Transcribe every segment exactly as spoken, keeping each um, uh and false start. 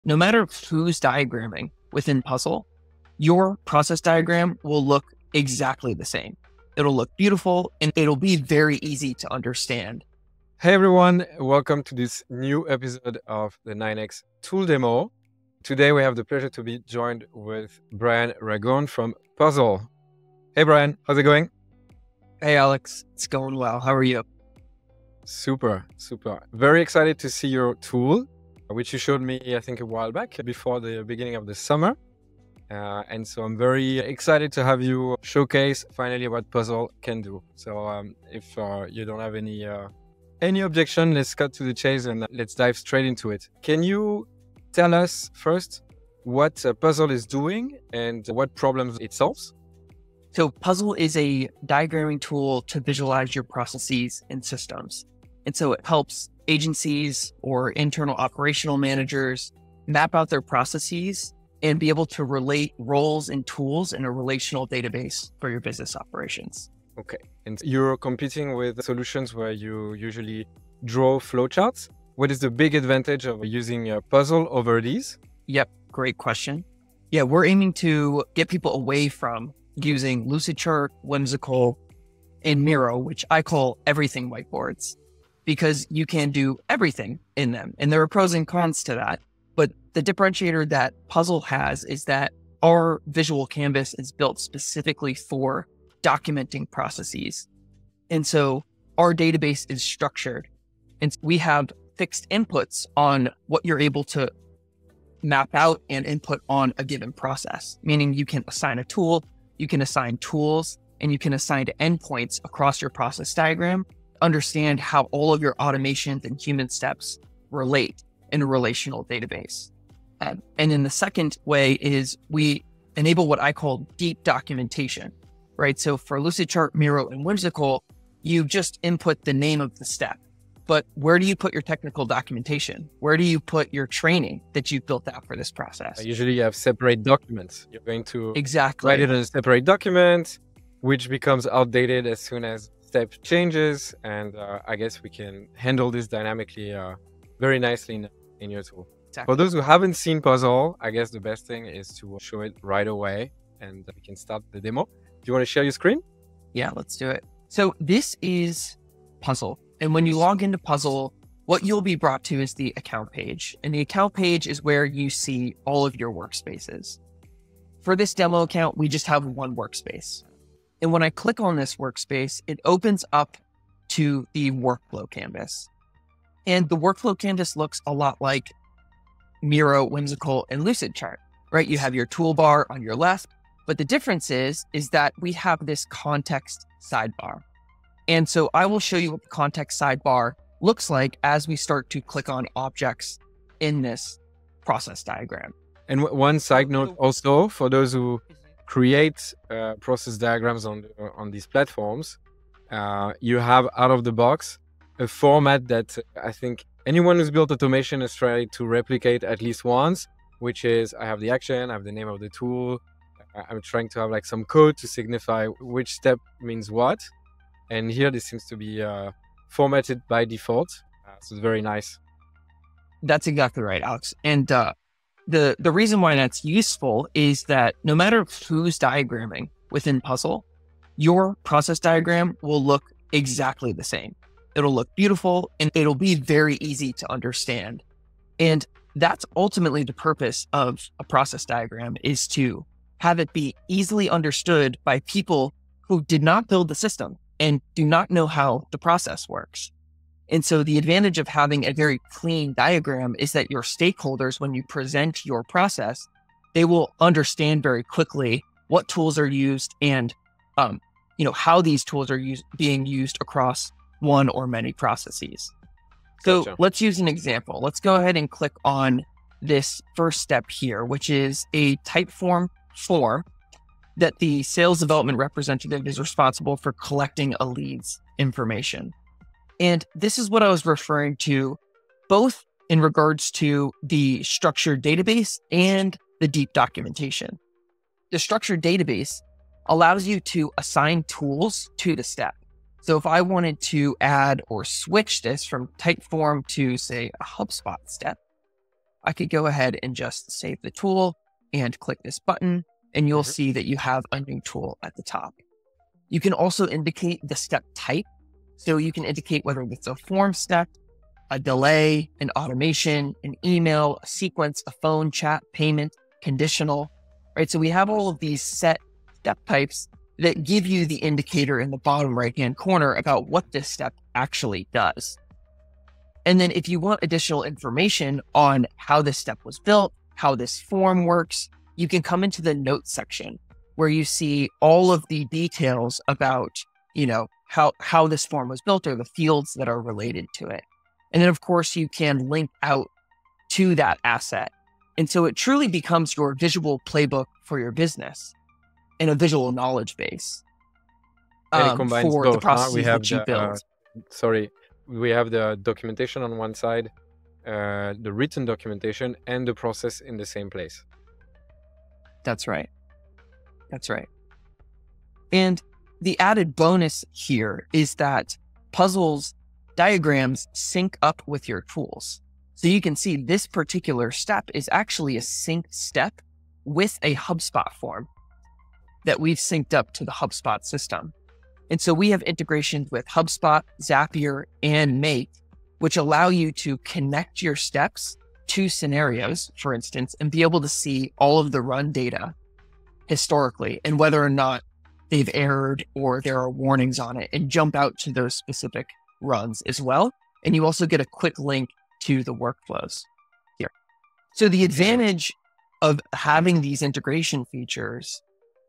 no matter who's diagramming within Puzzle, your process diagram will look exactly the same. It'll look beautiful and it'll be very easy to understand. Hey everyone, welcome to this new episode of the nine X tool demo. Today we have the pleasure to be joined with Brian Ragone from Puzzle. Hey Brian, how's it going? Hey Alex, it's going well. How are you? Super, super. Very excited to see your tool, which you showed me, I think, a while back before the beginning of the summer. Uh, and so I'm very excited to have you showcase finally what Puzzle can do. So um, if uh, you don't have any uh, any objection, let's cut to the chase and let's dive straight into it. Can you tell us first what uh, Puzzle is doing and what problems it solves? So Puzzle is a diagramming tool to visualize your processes and systems. And so it helps agencies or internal operational managers map out their processes and be able to relate roles and tools in a relational database for your business operations. Okay. And you're competing with solutions where you usually draw flowcharts. What is the big advantage of using a Puzzle over these? Yep. Great question. Yeah, we're aiming to get people away from using Lucidchart, Whimsical, and Miro, which I call everything whiteboards, because you can do everything in them. And there are pros and cons to that. But the differentiator that Puzzle has is that our visual canvas is built specifically for documenting processes. And so our database is structured. And we have fixed inputs on what you're able to map out and input on a given process, meaning you can assign a tool, you can assign tools, and you can assign endpoints across your process diagram, understand how all of your automations and human steps relate in a relational database. Um, and then the second way is we enable what I call deep documentation, right? So for Lucidchart, Miro, and Whimsical, you just input the name of the step. But where do you put your technical documentation? Where do you put your training that you've built out for this process? Usually you have separate documents. You're going to exactly. write it in a separate document, which becomes outdated as soon as step changes. And uh, I guess we can handle this dynamically uh, very nicely in, in your tool. Exactly. For those who haven't seen Puzzle, I guess the best thing is to show it right away and we can start the demo. Do you want to share your screen? Yeah, let's do it. So this is Puzzle. And when you log into Puzzle, what you'll be brought to is the account page. And the account page is where you see all of your workspaces. For this demo account, we just have one workspace. And when I click on this workspace, it opens up to the workflow canvas. And the workflow canvas looks a lot like Miro, Whimsical, and Lucidchart, right? You have your toolbar on your left, but the difference is, is that we have this context sidebar. And so I will show you what the context sidebar looks like as we start to click on objects in this process diagram. And one side note also, for those who create uh, process diagrams on, on these platforms, uh, you have out of the box a format that I think anyone who's built automation has tried to replicate at least once, which is I have the action, I have the name of the tool. I'm trying to have like some code to signify which step means what. And here this seems to be uh, formatted by default. Uh, so it's very nice. That's exactly right, Alex. And uh, the, the reason why that's useful is that no matter who's diagramming within Puzzle, your process diagram will look exactly the same. It'll look beautiful and it'll be very easy to understand. And that's ultimately the purpose of a process diagram, is to have it be easily understood by people who did not build the system and do not know how the process works. And so the advantage of having a very clean diagram is that your stakeholders, when you present your process, they will understand very quickly what tools are used and um, you know, how these tools are used, being used across one or many processes. So Gotcha. Let's use an example. Let's go ahead and click on this first step here, which is a Typeform form that the sales development representative is responsible for collecting a lead's information. And this is what I was referring to, both in regards to the structured database and the deep documentation. The structured database allows you to assign tools to the step. So if I wanted to add or switch this from Typeform to, say, a Hubspot step, I could go ahead and just save the tool and click this button, and you'll Mhm. see that you have a new tool at the top. You can also indicate the step type. So you can indicate whether it's a form step, a delay, an automation, an email, a sequence, a phone chat, payment, conditional, right? So we have all of these set step types that give you the indicator in the bottom right-hand corner about what this step actually does. And then if you want additional information on how this step was built, how this form works, you can come into the notes section where you see all of the details about, you know, how, how this form was built or the fields that are related to it. And then of course you can link out to that asset. And so it truly becomes your visual playbook for your business and a visual knowledge base And it um, combines for both, the huh? processes We have that you the, build. uh, sorry, we have the documentation on one side, uh, the written documentation, and the process in the same place. That's right. That's right. And the added bonus here is that puzzles, diagrams sync up with your tools. So you can see this particular step is actually a synced step with a Hubspot form that we've synced up to the Hubspot system. And so we have integrations with Hubspot, Zapier, and Make, which allow you to connect your steps to scenarios, for instance, and be able to see all of the run data historically and whether or not they've errored or there are warnings on it, and jump out to those specific runs as well. And you also get a quick link to the workflows here. So the advantage of having these integration features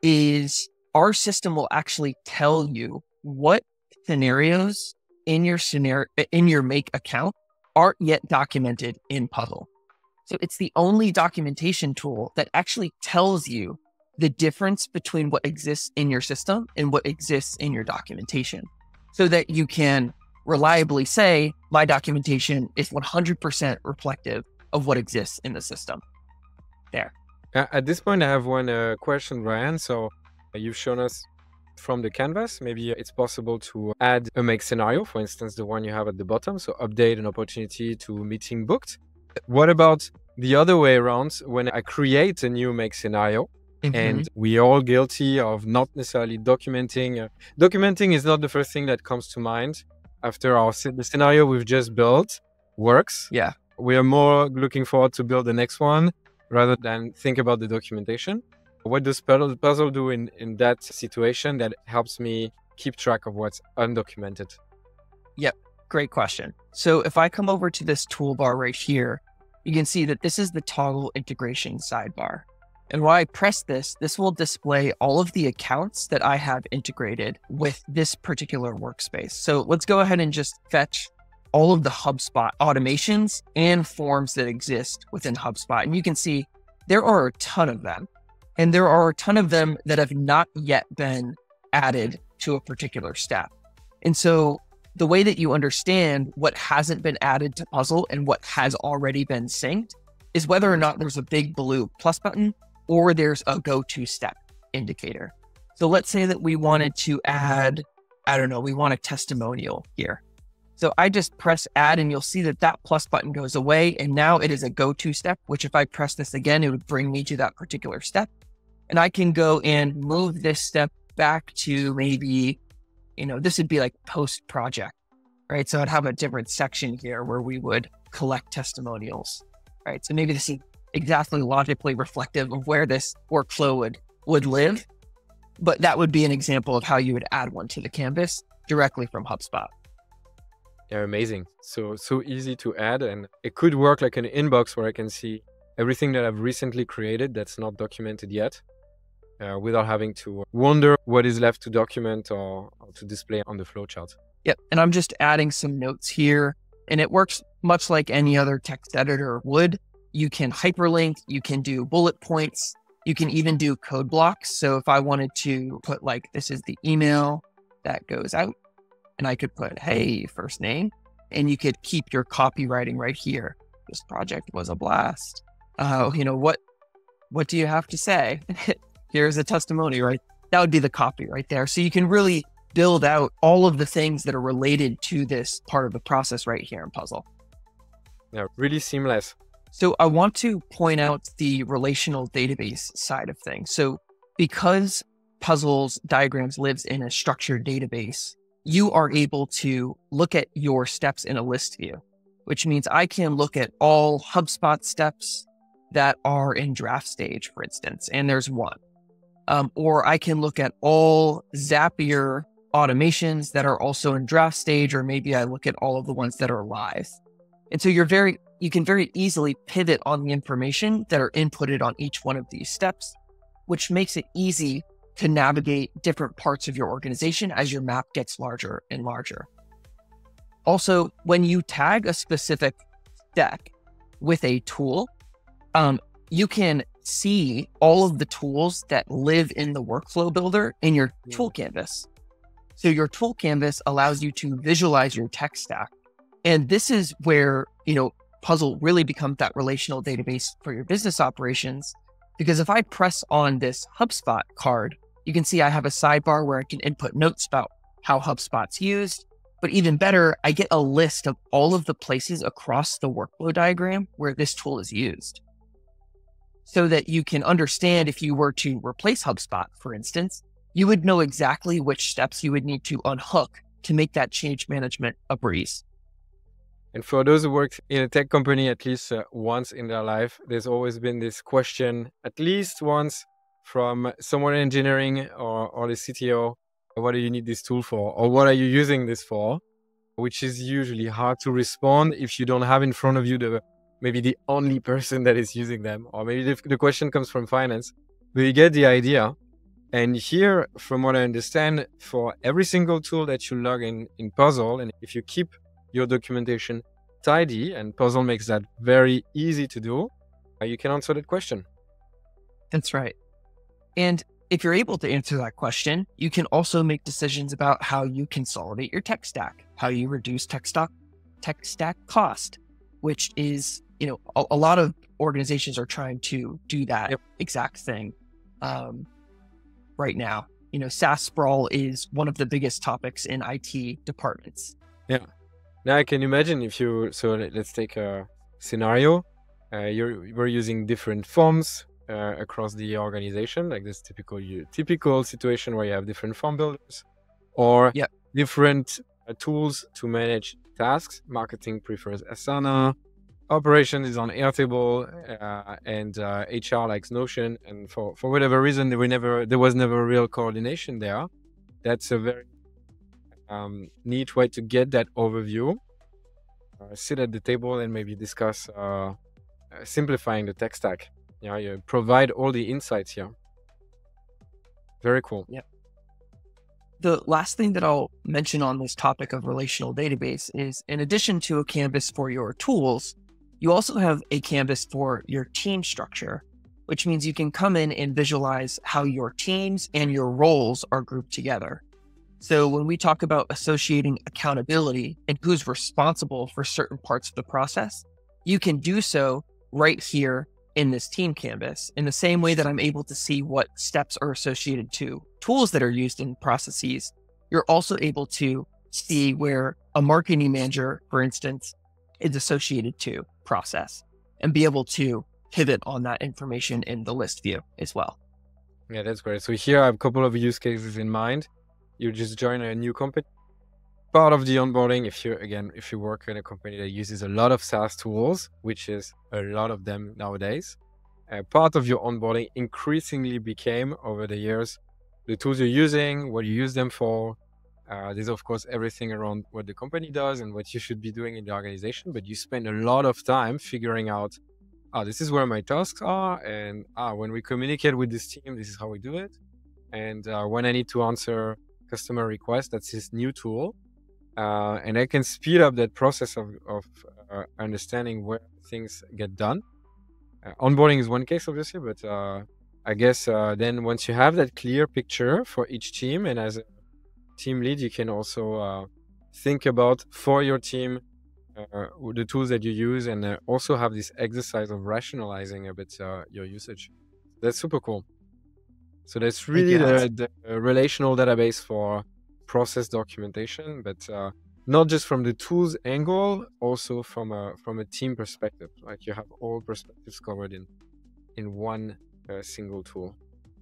is our system will actually tell you what scenarios in your scenario, in your Make account aren't yet documented in Puzzle. So it's the only documentation tool that actually tells you the difference between what exists in your system and what exists in your documentation, so that you can reliably say, my documentation is one hundred percent reflective of what exists in the system. There. Uh, At this point, I have one uh, question, Brian. So uh, you've shown us from the canvas, maybe it's possible to add a make scenario, for instance, the one you have at the bottom. So update an opportunity to meeting booked. What about the other way around? When I create a new make scenario, Mm-hmm. and we are all guilty of not necessarily documenting. Uh, documenting is not the first thing that comes to mind after our the scenario we've just built works. Yeah. We are more looking forward to build the next one rather than think about the documentation. What does puzzle, puzzle do in, in that situation that helps me keep track of what's undocumented? Yep. Great question. So if I come over to this toolbar right here, you can see that this is the toggle integration sidebar. And when I press this, this will display all of the accounts that I have integrated with this particular workspace. So let's go ahead and just fetch all of the Hubspot automations and forms that exist within Hubspot. And you can see there are a ton of them. And there are a ton of them that have not yet been added to a particular step. And so the way that you understand what hasn't been added to Puzzle and what has already been synced is whether or not there's a big blue plus button or there's a go-to step indicator. So let's say that we wanted to add, I don't know, we want a testimonial here. So I just press add and you'll see that that plus button goes away. And now it is a go-to step, which if I press this again, it would bring me to that particular step. And I can go and move this step back to maybe, you know, this would be like post project, right? So I'd have a different section here where we would collect testimonials, right? So maybe this is exactly logically reflective of where this workflow would, would live, but that would be an example of how you would add one to the canvas directly from Hubspot. Yeah, amazing. So, so easy to add, and it could work like an inbox where I can see everything that I've recently created that's not documented yet, uh, without having to wonder what is left to document or, or to display on the flowchart. Yep. And I'm just adding some notes here, and it works much like any other text editor would. You can hyperlink, you can do bullet points, you can even do code blocks. So if I wanted to put like, this is the email that goes out, and I could put, hey, first name, and you could keep your copywriting right here. This project was a blast. Uh, you know, what, what do you have to say? Here's a testimony, right? That would be the copy right there. So you can really build out all of the things that are related to this part of the process right here in Puzzle. Yeah, really seamless. So I want to point out the relational database side of things. So because puzzles, diagrams lives in a structured database, you are able to look at your steps in a list view, which means I can look at all Hubspot steps that are in draft stage, for instance, and there's one. Um, or I can look at all Zapier automations that are also in draft stage, or maybe I look at all of the ones that are live. And so you're very, you can very easily pivot on the information that are inputted on each one of these steps, which makes it easy to navigate different parts of your organization as your map gets larger and larger. Also, when you tag a specific deck with a tool, um, you can see all of the tools that live in the workflow builder in your tool canvas. So your tool canvas allows you to visualize your tech stack. And this is where, you know, Puzzle really becomes that relational database for your business operations. Because if I press on this HubSpot card, you can see I have a sidebar where I can input notes about how HubSpot's used. But even better, I get a list of all of the places across the workflow diagram where this tool is used. So that you can understand if you were to replace HubSpot, for instance, you would know exactly which steps you would need to unhook to make that change management a breeze. And for those who worked in a tech company at least uh, once in their life, there's always been this question, at least once, from someone in engineering or, or the C T O, what do you need this tool for? Or what are you using this for? Which is usually hard to respond if you don't have in front of you the maybe the only person that is using them. Or maybe the, the question comes from finance, but you get the idea. And here, from what I understand, for every single tool that you log in in Puzzle, and if you keep your documentation tidy, and Puzzle makes that very easy to do, uh, you can answer that question. That's right. And if you're able to answer that question, you can also make decisions about how you consolidate your tech stack, how you reduce tech stack, tech stack cost, which is, you know, a, a lot of organizations are trying to do that yep. exact thing um, right now. You know, SaaS sprawl is one of the biggest topics in I T departments. Yeah. Now I can imagine if you, so let's take a scenario. Uh, you're, you're using different forms uh, across the organization, like this typical typical situation where you have different form builders or yep. different uh, tools to manage tasks. Marketing prefers Asana, operations is on Airtable, uh, and uh, H R likes Notion. And for, for whatever reason, there, were never, there was never real coordination there. That's a very Um, neat way to get that overview, uh, sit at the table and maybe discuss uh, uh, simplifying the tech stack. Yeah, you provide all the insights here. Very cool. Yeah. The last thing that I'll mention on this topic of relational database is, in addition to a canvas for your tools, you also have a canvas for your team structure, which means you can come in and visualize how your teams and your roles are grouped together. So when we talk about associating accountability and who's responsible for certain parts of the process, you can do so right here in this team canvas, in the same way that I'm able to see what steps are associated to tools that are used in processes. You're also able to see where a marketing manager, for instance, is associated to process and be able to pivot on that information in the list view as well. Yeah, that's great. So here I have a couple of use cases in mind. You just join a new company. Part of the onboarding, if you, again, if you work in a company that uses a lot of SaaS tools, which is a lot of them nowadays, uh, part of your onboarding increasingly became, over the years, the tools you're using, what you use them for. Uh, there's, of course, everything around what the company does and what you should be doing in the organization, but you spend a lot of time figuring out, ah, this is where my tasks are, and ah, when we communicate with this team, this is how we do it. And uh, when I need to answer customer request, that's this new tool. Uh, and I can speed up that process of, of uh, understanding where things get done. Uh, onboarding is one case, obviously, but uh, I guess uh, then once you have that clear picture for each team, and as a team lead, you can also uh, think about for your team uh, the tools that you use, and uh, also have this exercise of rationalizing a bit uh, your usage. That's super cool. So that's really the, the relational database for process documentation. But uh, not just from the tools angle, also from a from a team perspective. Like you have all perspectives covered in in one uh, single tool.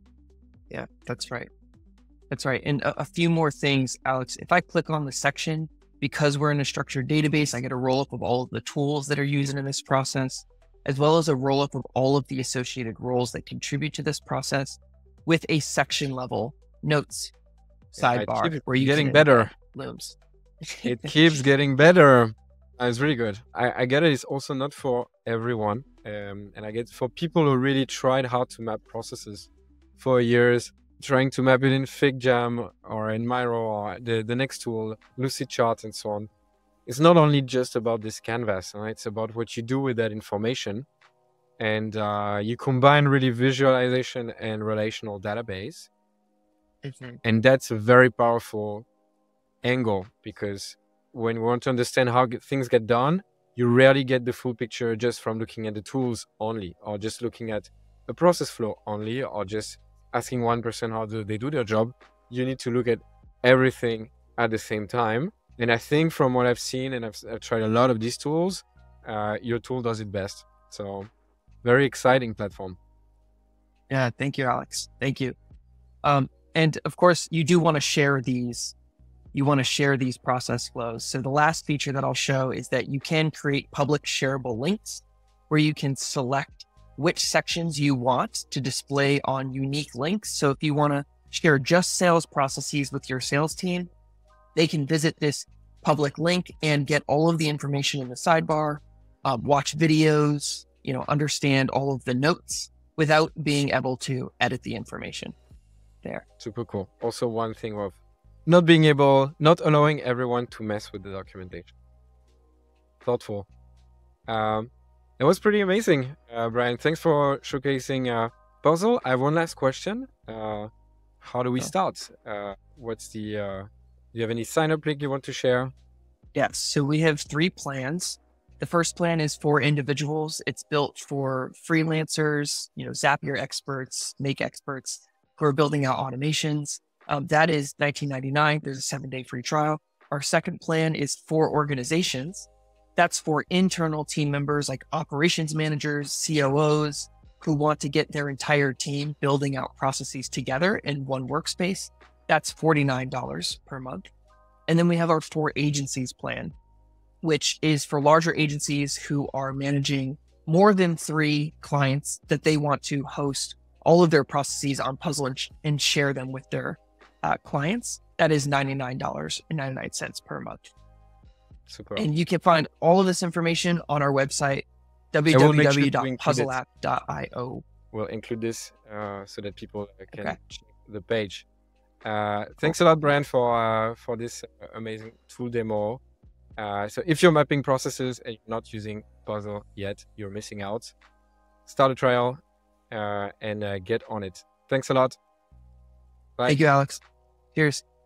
Yeah, that's right. That's right. And a, a few more things, Alex. If I click on the section, because we're in a structured database, I get a roll-up of all of the tools that are used in this process, as well as a roll-up of all of the associated roles that contribute to this process with a section level notes sidebar yeah, where you getting can better. Looms. It keeps getting better. Uh, it's really good. I, I get it. It's also not for everyone. Um, and I get for people who really tried hard to map processes for years, trying to map it in FigJam or in Miro or the, the next tool, Lucidchart and so on. It's not only just about this canvas, right? It's about what you do with that information. And uh, you combine really visualization and relational database. Mm-hmm. And that's a very powerful angle, because when we want to understand how things get done, you rarely get the full picture just from looking at the tools only, or just looking at a process flow only, or just asking one person how do they do their job. You need to look at everything at the same time. And I think from what I've seen, and I've, I've tried a lot of these tools, uh, your tool does it best. So very exciting platform. Yeah, thank you, Alex. Thank you. Um, and of course, you do want to share these You want to share these process flows. So the last feature that I'll show is that you can create public shareable links where you can select which sections you want to display on unique links. So if you want to share just sales processes with your sales team, they can visit this public link and get all of the information in the sidebar, uh, watch videos, you know, understand all of the notes without being able to edit the information there. Super cool. Also, one thing of not being able, not allowing everyone to mess with the documentation. Thoughtful. Um, it was pretty amazing, uh, Brian. Thanks for showcasing uh, Puzzle. I have one last question. Uh, how do we start? Uh, what's the, uh, do you have any sign-up link you want to share? Yes, so we have three plans. The first plan is for individuals. It's built for freelancers, you know, Zapier experts, Make experts who are building out automations. Um, that is nineteen ninety-nine dollars. There's a seven day free trial. Our second plan is for organizations. That's for internal team members like operations managers, C O Os, who want to get their entire team building out processes together in one workspace. That's forty-nine dollars per month. And then we have our for agencies plan, which is for larger agencies who are managing more than three clients that they want to host all of their processes on Puzzle and, sh and share them with their Uh, clients. That is ninety-nine dollars and ninety-nine cents per month. Super. And you can find all of this information on our website, w w w dot puzzle app dot i o. We'll include this uh, so that people can Okay. check the page. Uh, thanks a lot, Brian, for uh, for this amazing tool demo. Uh, so if you're mapping processes and you're not using Puzzle yet, you're missing out. Start a trial uh, and uh, get on it. Thanks a lot. Bye. Thank you, Alex. Cheers.